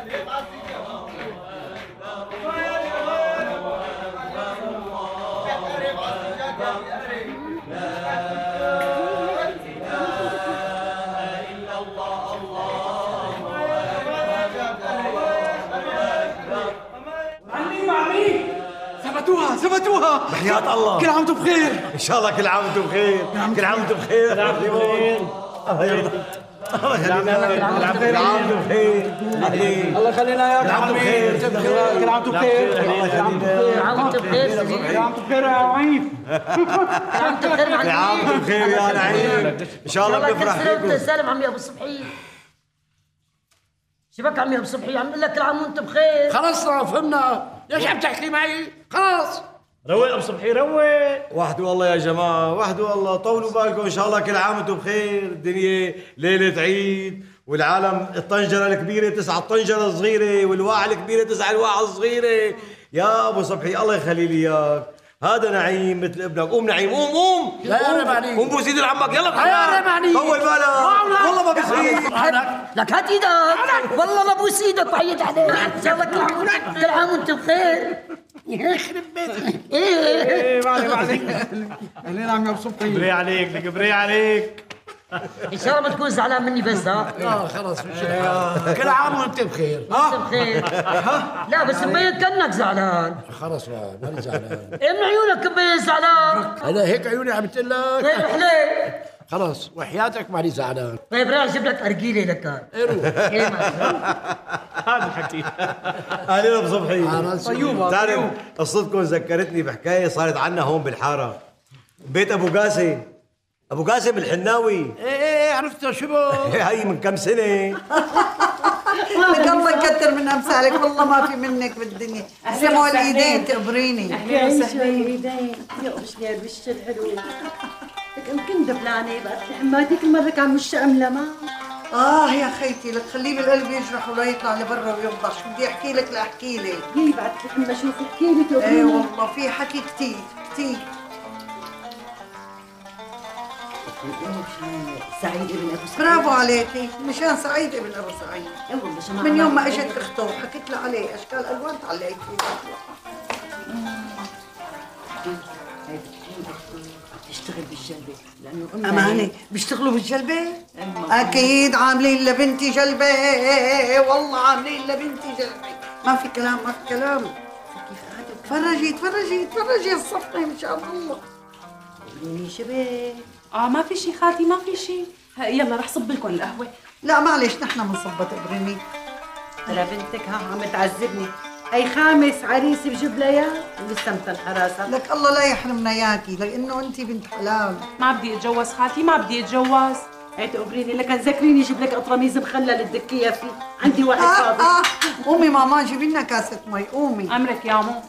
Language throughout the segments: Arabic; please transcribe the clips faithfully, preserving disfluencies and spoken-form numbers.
ثبتوها ثبتوها بحياة الله. كل عام وانتم بخير. ان شاء الله كل عام وانتم بخير. كل عام وانتم بخير. كل عام وانتم بخير. الله يرضى. الله يخلينا. كل عام وانتم بخير. الله يخلينا ياك. كل عام وانتم بخير. كل عام وانتم بخير. كل عام وانتم بخير. كل عام وانتم بخير يا عيف. كل عام وانتم بخير يا نعيم. ان شاء الله بنفرح فيكم. سالم عمي ابو صبحي. شبك عمي ابو صبحي عم بقول لك كل عام وانتم بخير. خلصنا فهمنا. ليش عم تحكي معي؟ خلاص روق ابو صبحي روق. وحده والله يا جماعه، وحده والله. طولوا بالكم ان شاء الله كل عام وانتم بخير. الدنيا ليله عيد والعالم الطنجره الكبيره تسعى الطنجره الصغيره والواعه الكبيره تسعى الواعه الصغيره. يا ابو صبحي الله يخلي لي اياك. هذا نعيم مثل ابنك. قوم نعيم قوم قوم. لا يا رب عليك. قوم بوس ايد عمك يلا. يا رب عليك. طول بالك والله ما بصير. لك هات ايدك والله ما بوس ايدك بعيد عليك. ان شاء الله كل عام كل عام وانتم بخير. يخرب بيتك. ايه معلي معلي. اهلين عمي ابو صبحي. بري عليك لك بري عليك. ان شاء الله ما تكون زعلان مني بس. ها اه خلاص كل عام وانت بخير. وانت بخير. لا بس مبين كانك زعلان. خلاص ماني زعلان. ايه من عيونك مبين زعلان. هذا هيك عيوني عم تقول لك. طيب رح ليه؟ خلاص وحياتك ماني زعلان. طيب راح اجيب لك ارجيله لك. ايه روح. ايه ما هذا الحكي. اهلين ابو صبحي. طيوبه. بتعرف قصتكم ذكرتني بحكايه صارت عنا هون بالحاره. بيت ابو قاسم. ابو قاسم الحناوي. ايه ايه عرفته شو بك؟ هي من كم سنه. لك الله يكثر من امثالك، والله ما في منك بالدنيا. سموا الايدين تقبريني. اهلا وسهلا الايدين. يا وش غير وش الحلو. لك يمكن دبلانه بقى حماتي كل مره كان وشها املمه. اه يا خيتي لك خليه بالقلب يجرح ولا يطلع لبرا ويفضح. شو بدي احكي لك لاحكي لك. هي بعد لما اشوف احكي لي تقولي. ايه والله في حكي كثير كثير. سعيد ابن ابو سعيد. برافو عليكي. مشان سعيد ابن ابو سعيد. اي والله جماعه من يوم ما اجت اخته وحكيت لها عليه اشكال الوان تعلقت فيه. بتشتغل بالجلبه لانه قلنا امانه بيشتغلوا بالجلبه. اكيد عاملين لبنتي جلبه. والله عاملين لبنتي جلبه. ما في كلام ما في كلام. تفرجي تفرجي تفرجي الصفقه ان شاء الله. قولي شباب. اه ما في شيء خالتي ما في شيء. يلا رح صب لكم القهوه. لا معلش نحن بنصبت ابرني. ترى بنتك ها عم تعذبني. هي خامس عريس بجيب لها اياه ولسه متنحراسه. لك الله لا يحرمنا اياكي لانه انت بنت حلال. ما بدي اتجوز خالتي ما بدي اتجوز. هي تقبريني لك تذكريني جيب لك قطرميز مخلل تدكيها فيه. عندي واحد آه فاضي. آه. قومي ماما جيبي لنا كاسه مي. قومي. امرك يا مو.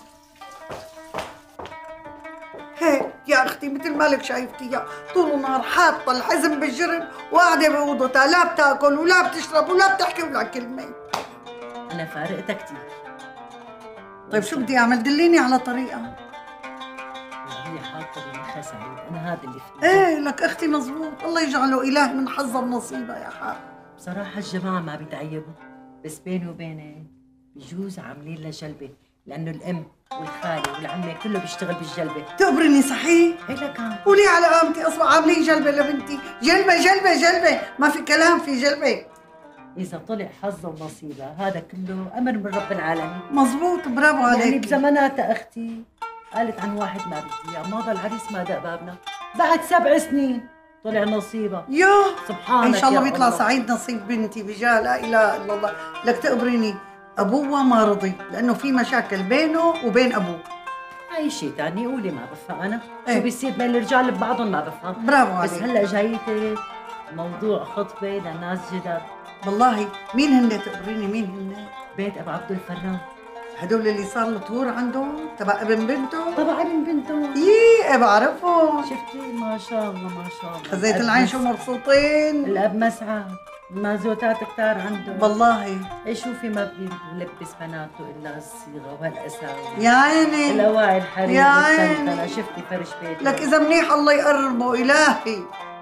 هيك يا اختي مثل مالك شايفتيها طول النهار حاطه الحزم بالجرن وقاعده بأوضتها لا بتاكل ولا بتشرب ولا بتحكي ولا كلمه. انا فارقتها كثير. طيب شو بدي اعمل؟ دليني على طريقه. هي حاطه بمخها سعيد. انا هذا اللي فيه. ايه لك اختي مزبوط. الله يجعله اله من حظها ونصيبها يا حق. بصراحه الجماعه ما بيتعيبوا بس بيني وبينك بجوز عاملين لها جلبه لانه الام والخالي والعمه كله بيشتغل بالجلبه. تقبرني صحيح؟ هي لك قولي على قامتي اصبح عاملين جلبه لبنتي. جلبه جلبه جلبه ما في كلام في جلبه. إذا طلع حظها ونصيبها هذا كله أمر من رب العالمين. مزبوط برافو عليك. يعني بزماناتها أختي قالت عن واحد ما بدي إياه، ماضى العريس ما دق بابنا، بعد سبع سنين طلع نصيبها. يوه سبحانك إن شاء الله يا بيطلع الله. سعيد نصيب بنتي بجاه لا إله إلا الله. لك تقبريني أبوها ما رضي لأنه في مشاكل بينه وبين أبوه. أي شيء تاني قولي ما بفهم أنا. ايه؟ شو بيصير بين الرجال ببعضهم ما بفهم. برافو عليك. بس هلا جايتك موضوع خطبة لناس جدد. والله مين هن تقبريني مين هن؟ بيت أبو عبد الفران. هدول اللي صار له طهور عندهم تبع ابن بنته؟ طبعا ابن بنته. يي بعرفهم. شفتي ما شاء الله ما شاء الله. خزيت العين شو مبسوطين. الأب مسعى مازوتات كتار عنده. والله اي شوفي ما بيلبس بناته الا الصيغه وهالاساوي. يا عيني الاواعي الحرير يا عيني. والسلطنه. شفتي فرش بيتي لك اذا منيح الله يقربه الهي.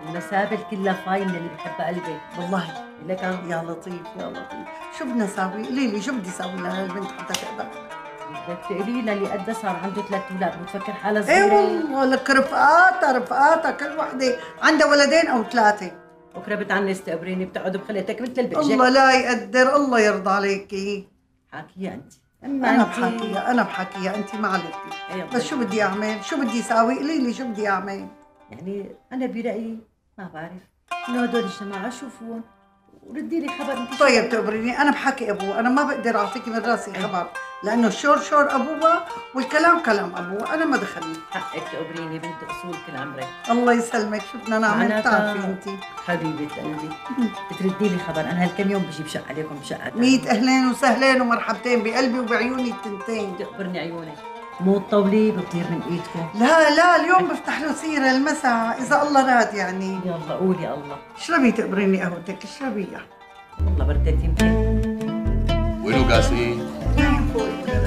المسابل كلها فاينة اللي بحبها قلبي. والله لك عم يا لطيف يا لطيف، شو بدنا نساوي؟ قولي لي شو بدي اساوي لها البنت حتى تقبل؟ بدك تقولي لها اللي قدها صار عنده ثلاث اولاد بتفكر حالها ايه صغيرة. والله لك رفقاتها رفقاتها كل وحده عندها ولدين او ثلاثه. بكره بتعنس تقبريني بتقعد بخليتك مثل البقجة. الله لا يقدر، الله يرضى عليكي. حاكية انت. انا بحكيها انا بحكيها انت ما عليكي. أيوة. بس شو بدي اعمل؟ شو بدي اساوي؟ قولي لي شو بدي اعمل؟ يعني انا برايي ما بعرف انه هدول الجماعه شوفوهم وردي لي خبر انت. طيب تقبريني، انا بحكي ابوها، انا ما بقدر اعطيكي من راسي خبر لانه الشور شور ابوها والكلام كلام ابوها، انا ما دخلني. حقك تقبريني بنت اصول كل عمرك. الله يسلمك، شو بدنا نعمل؟ بتعرفي انت حبيبه قلبي بتردي لي خبر. انا هالكم يوم بجي بشق عليكم بشقه. ميت اهلين وسهلين ومرحبتين بقلبي وبعيوني التنتين. تقبرني عيونك مو تطولي بطير من ايدكم. لا لا اليوم بفتح له سيره المساء اذا الله راد يعني. يلا قولي الله. اشربي تقبريني قهوتك، اشربيها. والله بردت يمكن. وينو قاسم؟ نايم فوق.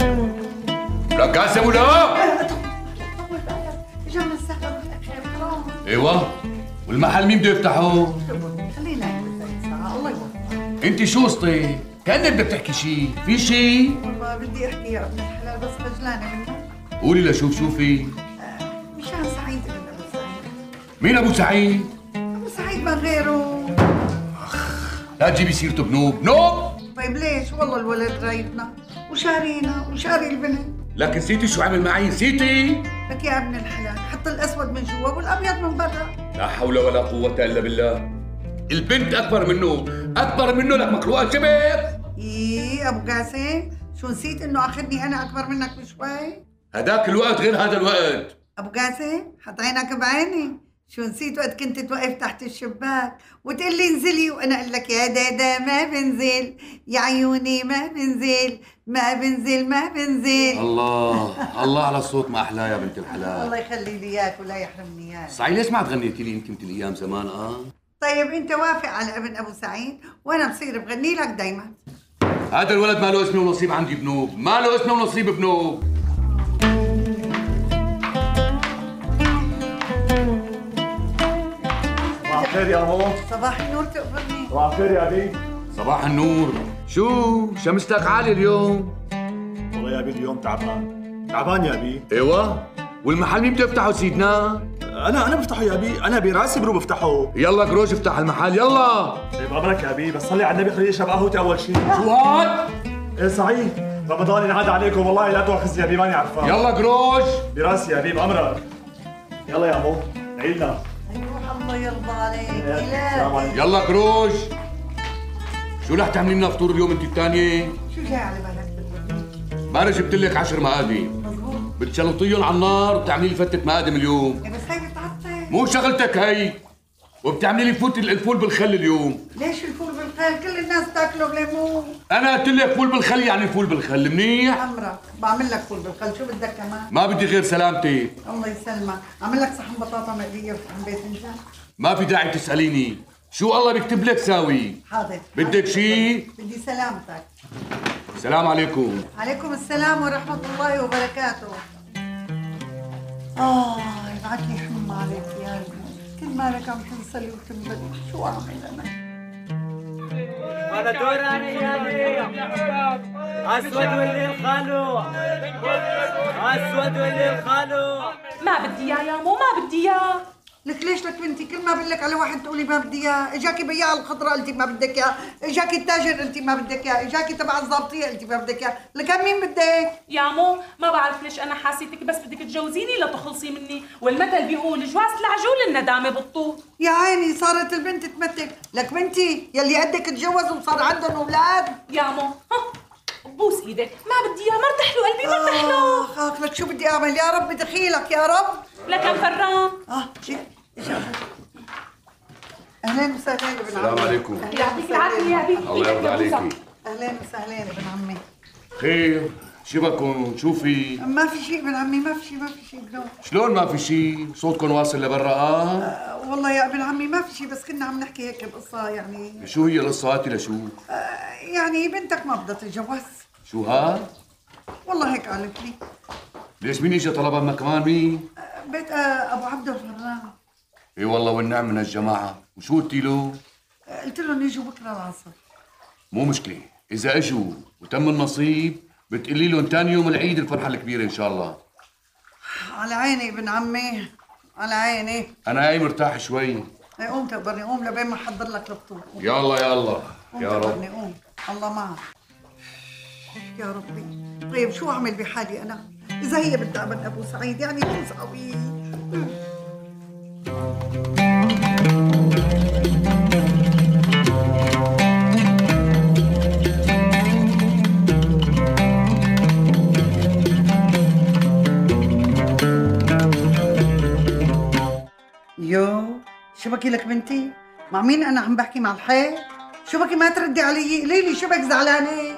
لك قاسم ولا؟ طول بالك، اجانا السهره والاكل حرام. ايوه، والمحل مين بده يفتحه؟ خلينا ناكل ساعه، الله يوفقك. انت شو قصتك؟ كأنك بدك تحكي شيء، في شيء؟ والله بدي احكي يا ابن الحلال بس خجلانه منك. قولي لشوف شو في؟ مشان سعيد ابن ابو سعيد. مين ابو سعيد؟ ابو سعيد ما غيره. لا تجيبي سيرته بنوب، نوب! طيب ليش؟ والله الولد رايتنا وشارينا وشاري البنت. لكن نسيتي شو عمل معي، نسيتي؟ لك يا ابن الحلال حط الاسود من جوا والابيض من برا. لا حول ولا قوة الا بالله. البنت اكبر منه، اكبر منه لك مخلوقة شبه. ايه ابو قاسم، شو نسيت انه اخذني انا اكبر منك بشوي؟ هداك الوقت غير هذا الوقت. ابو قاسم حط عينك بعيني، شو نسيت وقت كنت توقف تحت الشباك وتقول لي انزلي وانا اقول لك يا دادا ما بنزل، يا عيوني ما بنزل ما بنزل ما بنزل. الله الله على الصوت ما احلاه يا بنت الحلال. الله يخلي لي اياك ولا يحرمني اياك. صحيح ليش ما تغنيتي لي انت مثل ايام زمان؟ اه طيب انت وافق على ابن ابو سعيد وانا بصير بغني لك دايما. هذا الولد ما له اسمه ونصيب عندي بنوب، ما له اسمه ونصيب بنوب. صباح الخير يا مو. صباح النور تقبرني. صباح الخير يا ابي. صباح النور. شو شمستك عالي اليوم؟ والله يا ابي اليوم تعبان. تعبان يا ابي. ايوه، والمحل مين بده يفتحه سيدنا؟ انا انا بفتحه يا ابي، انا براسي برو بفتحه. يلا جروج افتح المحل يلا. طيب امرك يا ابي، بس صلي على النبي خليني اشرب قهوتي اول شيء. شو هاد؟ ايه صحيح، رمضان ينعاد عليكم والله لا تؤاخذني يا ابي ماني عرفان. يلا جروج. براسي يا ابي بامرك. يلا يا مو، عيدنا. ايوه الله يرضى عليك. السلام عليكم. يلا جروج. شو رح تعملي لنا فطور اليوم انت الثانية؟ شو جاي على بالك بالبرنامج؟ ما جبت لك عشر مقادم. مظبوط. بتشلطيهم على النار وبتعملي لي فتة مقادم اليوم. إيه بس هي بتعطل. مو شغلتك هي. وبتعملي لي فوت الفول بالخل اليوم. ليش الفول بالخل؟ كل الناس تاكله بليمون. انا قلت لك فول بالخل يعني فول بالخل، منيح؟ عمرك بعمل لك فول بالخل، شو بدك كمان؟ ما بدي غير سلامتك. الله يسلمك، اعمل لك صحن بطاطا مقليه وصحن باذنجان. ما في داعي تسأليني، شو الله بيكتب لك ساوي؟ حاضر. بدك شيء؟ بدي سلامتك. السلام عليكم. عليكم السلام ورحمة الله وبركاته. آه يبعث لي حمى عليك يا قلبي، كل مالك عم تنصلي وتنبدي، شو أعمل أنا؟ هذا دور أنا يا أسود والليل خالو، أسود والليل خالو. ما بدي اياه يا مو، ما بدي اياه. لك ليش لك بنتي كل ما بقول لك على واحد تقولي ما بدي اياه، اجاكي بياع الخضراء قلتي ما بدك اياه، اجاكي التاجر قلتي ما بدك اياه، اجاكي تبع الضابطيه قلتي ما بدك اياه، لك مين بدك؟ يا مو ما بعرف ليش انا حاسيتك بس بدك تجوزيني لتخلصي مني، والمثل بيقول جواز العجول الندامه بالطول. يا عيني صارت البنت تمتك، لك بنتي يلي قدك تجوزوا وصار عندهم اولاد. يا مو ها بوس ايدك، ما بدي اياه، مرتاح له قلبي، مرتاح له. اخ اخ لك شو بدي اعمل؟ يا رب دخيلك يا رب. لكن فران. اه شيء اهلين وسهلين ابن عمي. السلام عليكم. يعطيك العافيه يا بي. الله يرضى عليكي. اهلين وسهلين ابن عمي. خير، شو بكون؟ شو في؟ ما في شيء ابن عمي، ما في شيء، ما في شيء بنوم. شلون ما في شيء؟ صوتكم واصل لبرا؟ اه آه والله يا ابن عمي ما في شيء، بس كنا عم نحكي هيك بقصه يعني. شو هي القصة؟ هاتي لشو؟ آه يعني بنتك ما بدها تتجوز. شو هاد؟ والله هيك قالت لي. ليش مين اجى طلبها ما كمان مين؟ آه بيت آه ابو عبده الفران. اي والله والنعم من هالجماعه. وشو قلتي له؟ قلت لهم يجوا بكره العصر. مو مشكله، اذا اجوا وتم النصيب بتقولي لهم ثاني يوم العيد الفرحه الكبيره ان شاء الله. على عيني ابن عمي، على عيني. انا هاي مرتاح شوي. هي قوم تقبرني، قوم لبين ما احضر لك الفطور. يلا يلا يا رب. قوم قوم، الله معك. يا ربي، طيب شو اعمل بحالي انا؟ اذا هي بدها من ابو سعيد يعني شو اسوي؟ يو شو بكي لك بنتي؟ مع مين انا عم بحكي؟ مع الحي؟ شو بكي ما تردي علي؟ ليلي شو بك زعلانه؟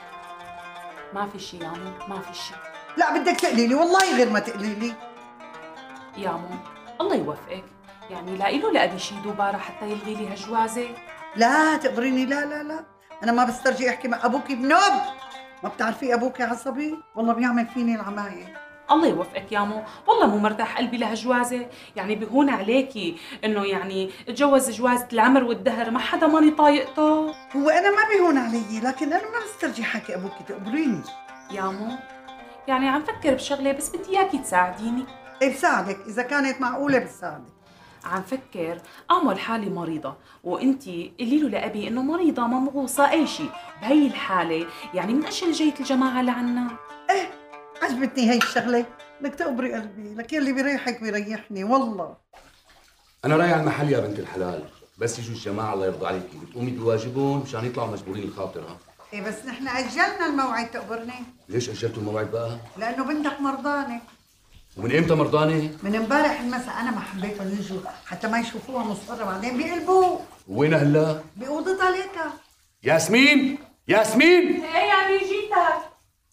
ما في شي يا مو، ما في شي. لا بدك تقلي لي، والله غير ما تقلي لي. يا مو الله يوفقك، يعني لاقي له لأبي شي دوباره حتى يلغي لي هالجوازه. لا تقبريني، لا لا لا، انا ما بسترجي احكي مع ابوكي بنوب. ما بتعرفي ابوكي عصبي؟ والله بيعمل فيني العمايل. الله يوفقك يا مو، والله مو مرتاح قلبي لهالجوازه، يعني بهون عليكي انه يعني اتجوز جوازة العمر والدهر ما حدا ماني طايقته. هو انا ما بيهون علي، لكن انا ما بسترجي حكي ابوكي، تقبريني. يا مو يعني عم فكر بشغله بس بدي اياكي تساعديني. ايه بساعدك، اذا كانت معقوله بساعدك. عم فكر اعمل حالي مريضه وانتي قولي له لابي انه مريضه ممغوصه اي شيء، بهي الحاله يعني منأجل جايه الجماعه لعنا. ايه عجبتني هي الشغله، لك تقبري قلبي، لك يلي بيريحك بيريحني والله. انا رايح على المحل يا بنت الحلال، بس يجوا الجماعه الله يرضى عليكي بتقومي بواجبهم مشان يطلعوا مجبورين الخاطر. ها ايه بس نحن اجلنا الموعد، تقبرني. ليش اجلتوا الموعد بقى؟ لانه بنتك مرضانه. ومن امتى مرضانه؟ من امبارح المساء، انا ما حبيتهم يجوا حتى ما يشوفوها مصفرة، بعدين بيقلبوا. وينها هلا؟ بأوضتها ليكا. ياسمين ياسمين. ايه يا بي جيتك.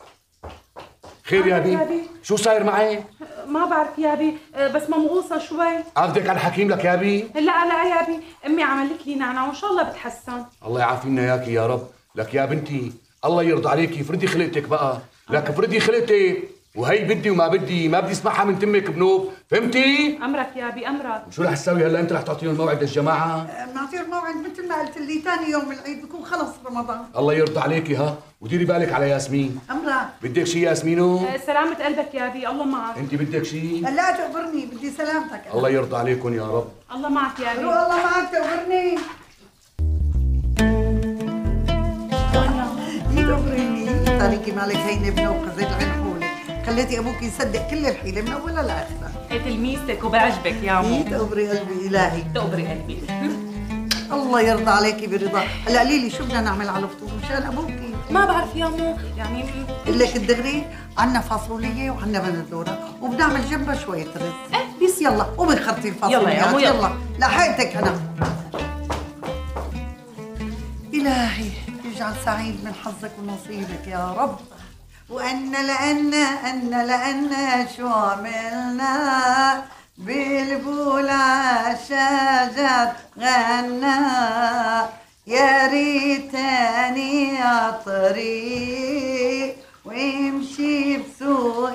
خير يا بي؟ شو صاير معي؟ ما بعرف يا بي، بس ممغوصه شوي. عافدك على الحكيم لك يا بي؟ لا لا يا بي، امي عملت لي نعناع وان شاء الله بتحسن. الله يعافينا اياكي يا رب. لك يا بنتي الله يرضى عليكي فردي خلقتك بقى، لك فردي خلقتك، وهي بدي وما بدي ما بدي اسمعها من تمك بنوب، فهمتي؟ امرك يا بي امرك. وشو رح تساوي هلا؟ انت رح تعطيهم الموعد للجماعه؟ بنعطيهم موعد مثل ما قلت لي، ثاني يوم العيد بكون خلص رمضان. الله يرضى عليكي. ها وديري بالك على ياسمين. امرك. بدك شيء ياسمينو؟ سلامة قلبك يا بي، الله معك. انت بدك شيء؟ لا تقبرني، بدي سلامتك. الله يرضى عليكم يا رب. الله معك يا بي. الله معك، تقبرني. يقبرني. تاريكي مالك هيني بنوب قزيت العنحولة، خليتي ابوك يصدق كل الحيلة من اولها لاخرها. ايه تلميذتك وبعجبك يا مو. تقبري قلبي الهي. تقبري قلبي. الله يرضى عليكي برضا. هلا قولي لي شو بدنا نعمل على الفطور مشان ابوكي؟ ما بعرف يا مو، يعني قل لك الدغري، عنا فاصوليه وعنا بندوره وبنعمل جنبها شويه رز. ايه بس يلا قومي خرطي الفاصوليه. يلا يا مو يلا, يلا. لحقتك انا. الهي يجعل سعيد من حظك ونصيبك يا رب. وأن لأن أن لأن شو عملنا بالبولع شجر غنى، يا ريتني عطريق وامشي بسوق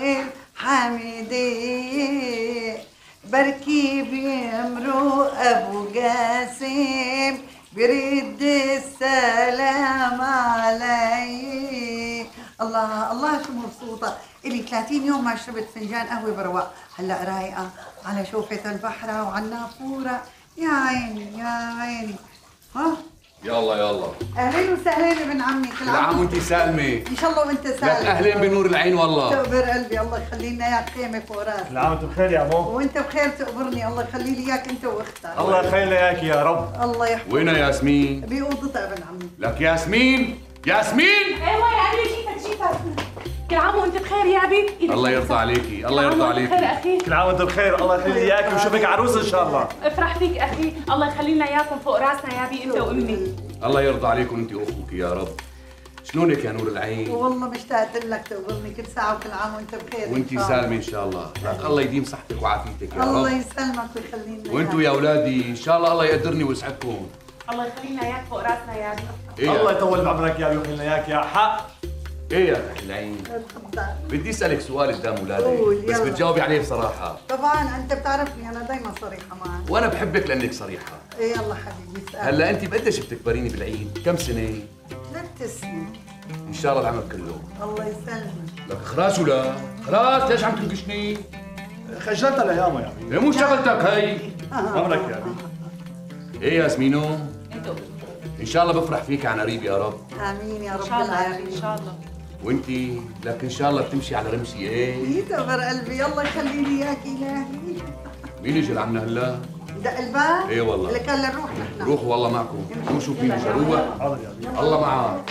الحميدية، بركي بيمرق أبو قاسم برد السلام علي. الله الله شو مبسوطة، إلي ثلاثين يوم ما شربت فنجان قهوة برواق، هلا رايقة على شوفة البحرة وعلى النافورة. يا عيني يا عيني. ها يلا يلا. اهلين وسهلين ابن عمي. كل عام وانت سالمة. ان شاء الله وانت سالم. لك اهلين بنور العين والله. تقبر قلبي، الله يخلي لنا اياك خيمة فوق راسك. كل عام وانتم بخير يا مو. وانت بخير تقبرني، الله يخلي لي اياك انت واختك. الله يخلي لنا اياك يا رب. الله يحفظك. وينها ياسمين؟ بأوضتها ابن عمي. لك ياسمين ياسمين. ايوه يا ابي جيتك جيتك. كل عام وانت بخير يا ابي. الله يرضى عليكي، الله يرضى عليكي. بخير اخي. كل عام وانتم بخير، الله يخلي لي اياك ويشوفك عروس ان شاء الله. افرح فيك اخي، الله يخلي لنا اياكم فوق راسنا يا ابي انت وامي. الله يرضى عليكم انت واخوك يا رب. شلونك يا نور العين؟ والله مشتاقت لك تقبرني كل ساعة وكل عام وانت بخير. وانت سالمة ان شاء الله، لك الله يديم صحتك وعافيتك يا رب. الله يسلمك ويخلي لنا. وانتم يا اولادي ان شاء الله الله يقدرني ويسعدكم. الله يخلي لنا اياك فوق راسنا يا ابي. إيه الله يطول بعمرك يا ابي ويخلي لنا اياك يا حق. ايه يا اخي العين؟ بدي اسالك سؤال قدام اولادك بس يلا. بتجاوبي عليه بصراحه. طبعا انت بتعرفني انا دايما صريحه معك. وانا بحبك لانك صريحه. ايه يلا حبيبي اسال. هلا انت بقديش بتكبريني بالعيد؟ كم سنه؟ ثلاث سنين. ان شاء الله العمر كله. الله يسلمك. لك خلاص ولا؟ خلاص ليش عم تنقشني؟ خجلتها لايامها يا بي. يا مو شغلتك هي. عمرك يا بي. ايه يا ياسمينو؟ ان شاء الله بفرح فيك عن قريب يا رب. امين يا رب ان شاء الله العالمين. ان شاء الله. وانتي لك ان شاء الله بتمشي على رمسي ايه؟ يتبر قلبي يلا يخلي لي اياك الهي. مين اجى لعنا هلا؟ دق الباب؟ ايه والله. لك هلا نروح نحن. روحوا والله معكم. شو شو فيني جروح؟ حاضر يا بي. الله معك.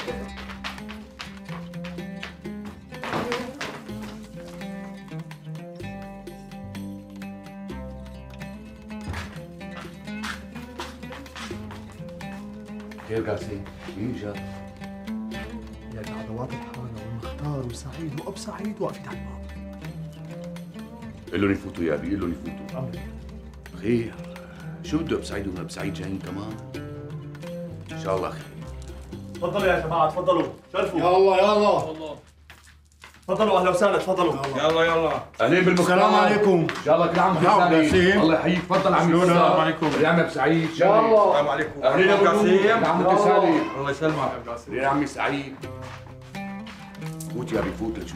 خير قاسم، مين جا؟ يا العضوات الحارة والمختار وسعيد وأب سعيد واقفين على الباب. قل لهم يفوتوا يا ابي، قل لهم يفوتوا. أمرك. خير، شو بده اب سعيد واب سعيد جايين كمان؟ ان شاء الله خير. تفضلوا يا جماعة تفضلوا، شرفوا. يلا يلا. تفضلوا أهلا وسهلا تفضلوا. يلا يلا. اهلين بالمختار. السلام عليكم. ان شاء الله كل عام مرحبا وانت سعيد. قاسم. الله يحييك، تفضل عمي. شلونك؟ السلام عليكم. يا عم ابو سعيد. يلا. السلام عليكم. اهلين ابو قاسم. كل عام وانت سعيد. الله يسلمك. يا عمي سعيد. فوت يا ابي فوت لتشوف.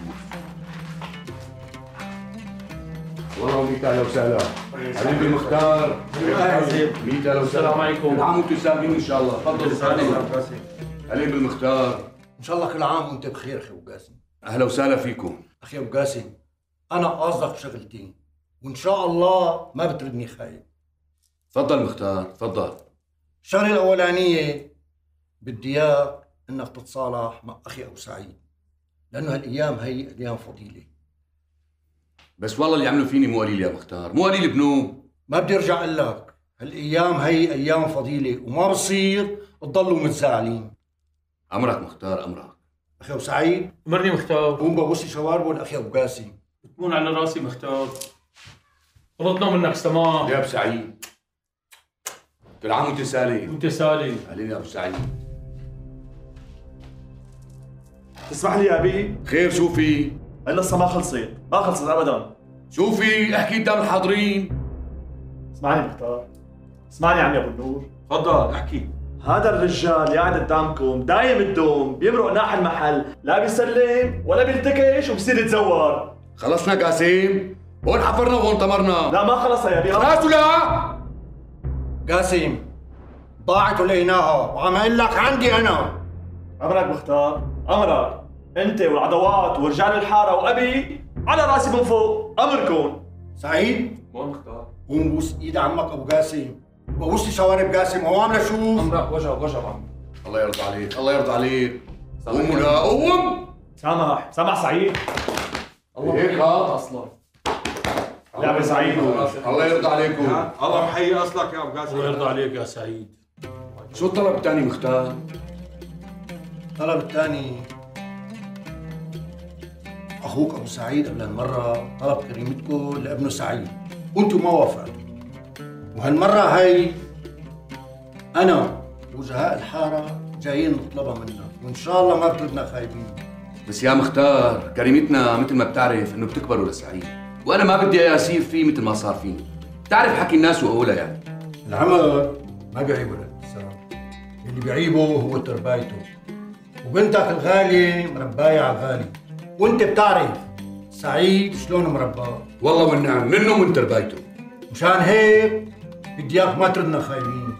والله وميت اهلا وسهلا. اهلين بالمختار. ميت اهلا وسهلا. السلام عليكم. كل عام وانتم سالمين ان شاء الله. تفضلوا. اهلين بالمختار. ان شاء الله كل عام وانت بخير اخي ابو قاسم. اهلا وسهلا فيكم. اخي ابو قاسم انا قاصدك بشغلتين وان شاء الله ما بتردني خايب. تفضل مختار تفضل. الشغله الاولانيه بدي اياك انك تتصالح مع اخي ابو سعيد لانه هالايام هي ايام فضيله. بس والله اللي عملوا فيني مو قليل يا مختار، مو قليل بنوب. ما بدي ارجع اقول لك هالايام هي ايام فضيله وما بصير تضلوا متزعلين. امرك مختار امرك. اخي ابو سعيد مرني مختار. قوم بوصي شواربه لاخي ابو قاسم. تكون على راسي مختار. غلطنا منك سماح. يا ابو سعيد كل عام وانت سالم. وانت سالم. اهلين يا ابو سعيد. تسمح لي يا بي؟ خير شو في؟ هلا لسه ما خلصت، ما خلصت ابدا. شو في؟ احكي قدام الحاضرين. اسمعني مختار. اسمعني عمي ابو النور. تفضل احكي. هذا الرجال اللي قاعد قدامكم دايم الدوم بيمرق ناحي المحل، لا بيسلم ولا بيلتكش وبصير يتزور. خلصنا قاسم؟ هون حفرنا وهون طمرنا. لا ما خلص يا بي. خلاص ولا؟ قاسم ضاعت ولقيناها وعم اقول لك عندي انا. امرك مختار، امرك. انت والعضوات ورجال الحاره وابي على راسي من فوق، امركم. سعيد مو مختار. قوم بوس ايد عمك ابو قاسم وبوس لي شوارب قاسم وعم لشوف. امرك وجهك وجهك عم. الله يرضى عليك الله يرضى عليك. قوم ولا قوم. سامح سامح سعيد. الله هيك ها اصلا. لعبه سعيد. الله يرضى عليكم. الله محيي اصلك يا ابو قاسم. الله يرضى عليك يا سعيد. شو الطلب الثاني مختار؟ الطلب الثاني اخوك ابو سعيد قبل هالمره طلب كريمتكم لابنه سعيد وانتم ما وافقتوا. وهالمره هي انا وجهاء الحاره جايين نطلبها منك وان شاء الله ما بتردنا خايبين. بس يا مختار كريمتنا مثل ما بتعرف انه بتكبروا لسعيد، وانا ما بدي اياه يصير فيه مثل ما صار فيني. بتعرف حكي الناس وقولها يعني. العمر ما بيعيبه الابتسام، اللي بيعيبه هو تربايته. وبنتك الغاليه مربايه على الغالي، وانت بتعرف سعيد شلون مرباه. والله والنعم منه ومن تربايته. مشان هيك بدي اياك ما تردنا خايبين.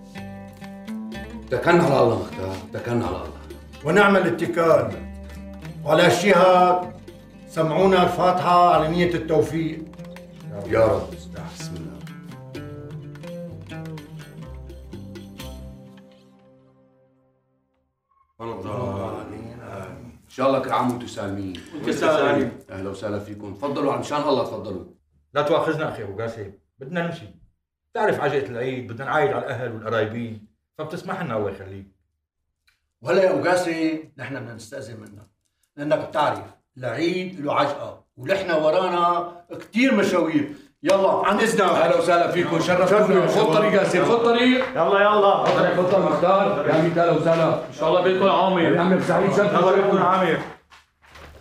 تكلنا على الله مختار، تكلنا على الله. ونعم الاتكال. وعلى هالشي هاد سمعونا الفاتحه على نيه التوفيق. يا رب بسم الله. ان شاء الله كل عام وانتم سالمين. وانت سالم. اهلا وسهلا فيكم. تفضلوا عن شان الله تفضلوا. لا تواخذنا اخي ابو قاسم، بدنا نمشي. بتعرف عجقة العيد بدنا نعايد على الاهل والقرايبين، فبتسمح لنا الله يخليك. وهلا يا ابو قاسم نحن بدنا نستاذن منك لانك بتعرف العيد له عجقه ونحن ورانا كثير مشاوير. يلا عن اذنك. اهلا وسهلا فيكم شرفتونا. خذ طريق ياسين خذ طريق. يلا يلا. تفضل تفضل مختار. يا ميت اهلا وسهلا. ان شاء الله بيكون عامر. يا عم سعيد شرف. يلا بيكون عامر.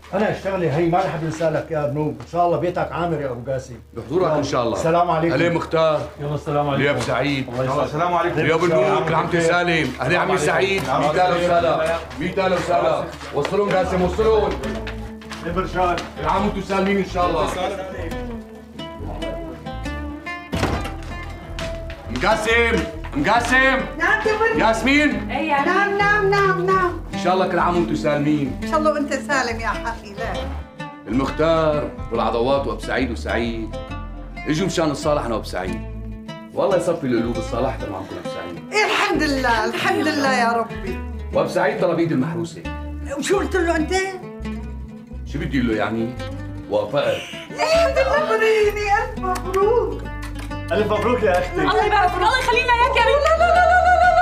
انا اشتغلي هي ما رح انسى لك يا بنوب، ان شاء الله بيتك عامر يا ابو قاسم. بحضورك ان شاء الله. السلام عليكم. علي مختار. يلا السلام عليكم. يا ابو سعيد. الله السلام عليكم. يا ابو البنوك العمتي سالم. اهلي عمي سعيد. ميت اهلا وسهلا. ميت اهلا وسهلا. وصلون قاسم وصلون. يا برشاد العام وانتم سالمين ان شاء الله. مقاسم مقاسم. نعم تمر. ياسمين. ايه يا نعم نعم نعم نعم. ان شاء الله كل عام وانتم سالمين. ان شاء الله وانت سالم يا حقي. لا المختار والعضوات وابو سعيد وسعيد اجوا مشان الصالح انا وابو سعيد. والله يصفي القلوب الصالح معكم ابو سعيد. إيه الحمد لله الحمد لله يا ربي. وابو سعيد طلب ايد المحروسه. وشو قلت له انت؟ شو بدي له يعني؟ وافقت. الحمد لله بريني. الف مبروك. الف مبروك يا اختي. الله يبارك فيك، الله يخلينا اياك يا بنت. لا لا لا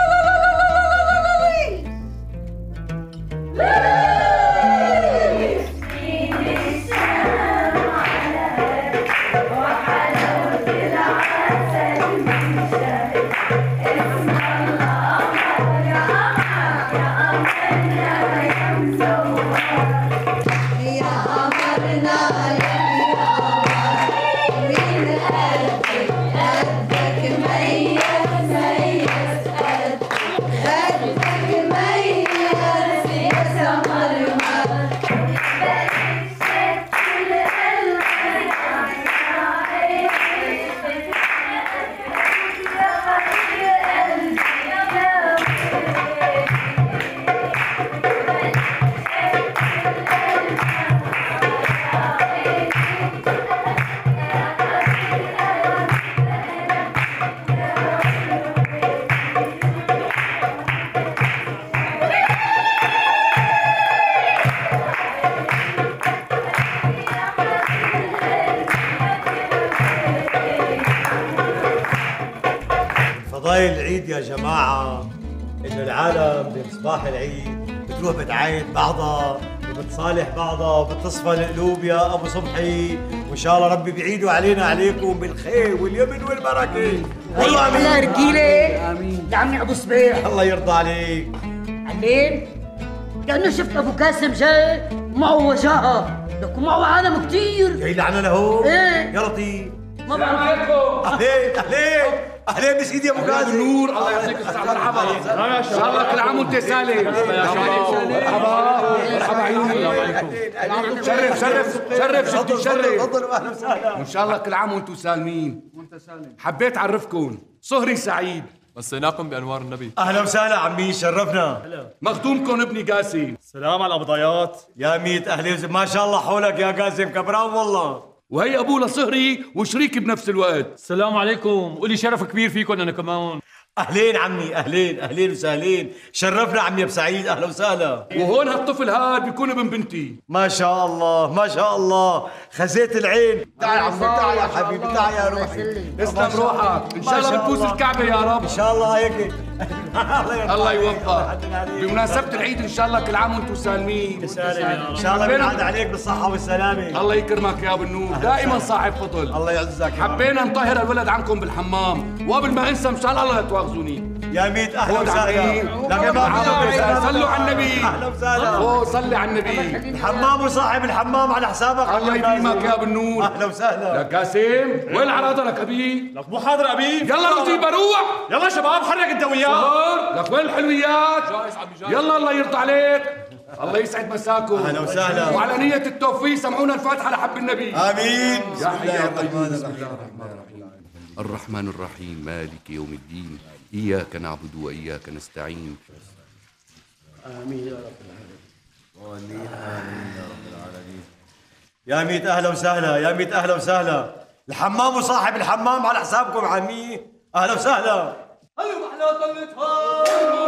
فضايل العيد يا جماعة إنه العالم بصباح العيد بتروح بتعايد بعضها وبتصالح بعضها وبتصفى القلوب يا أبو صبحي، وإن شاء الله ربي بعيدوا علينا عليكم بالخير واليمن والبركة. والله آمين. الله رجيلة. آمين. لعمي أبو صبيح. الله يرضى عليك. علين لأنه شفت أبو قاسم جاي معه وجاهة، لكم معه عالم كتير جاي لعنا لهون. إيه يا لطيف. السلام عليكم. أهلين أهلين أهلين بسيدي يا أبو قاسم. النور الله يعطيك الصحة. مرحبا. ان شاء الله كل عام وانت سالم. مرحبا مرحبا عيوني. شرف شرف شرف شدي شرف. تفضلوا أهلا وسهلا. وان شاء الله كل عام وانتم سالمين. وانت سالم. حبيت اعرفكم صهري سعيد. وصيناكم بانوار النبي. أهلا وسهلا عمي شرفنا. مخدومكم ابني قاسم. سلام على القبضيات. يا ميت أهلي ما شاء الله حولك يا قاسم كبران والله. وهي ابوه لصهري وشريكي بنفس الوقت. السلام عليكم، ولي شرف كبير فيكم انا كمان. اهلين عمي اهلين اهلين وسهلين، شرفنا عمي ابو سعيد. اهلا وسهلا. وهون هالطفل هاد بيكون ابن بنتي. ما شاء الله ما شاء الله، خزيت العين. تعال عمي تعال يا حبيبي تعال يا روحي. اسلم روحك، ان شاء الله بتفوز الكعبه يا رب. ان شاء الله هيك. الله يوفقك. بمناسبة العيد ان شاء الله كل عام وانتم سالمين. ان شاء الله بنعاد عليك بالصحة والسلامة. الله يكرمك يا ابو النور، دائما صاحب فضل. الله يعزك. حبينا نطهر الولد عنكم بالحمام، وقبل ما انسى مشان الله لا تواخذوني. يا ميت اهلا وسهلا. لكن ما صلوا على النبي. اهلا وسهلا. اوه صلي على النبي. الحمام وصاحب الحمام على حسابك. الله يديمك يا ابو النور. اهلا وسهلا. لك قاسم وين العراضه لك ابي؟ لك مو حاضر ابي. يلا نجيب روح. يلا شباب حرك انت وياه. لك وين الحلويات؟ يلا الله يرضى عليك. الله يسعد مساكم. اهلا وسهلا. وعلى نية التوفيق سمعونا الفاتحة لحب النبي. امين. يا حي الرحمن الرحيم. الرحمن الرحيم مالك يوم الدين، إياك نعبد وإياك نستعين. آمين يا رب العالمين. آمين يا رب العالمين. يا ميت أهلا وسهلا يا ميت أهلا وسهلا. الحمام وصاحب الحمام على حسابكم عمي. أهلا وسهلا. هلا محلى طلتها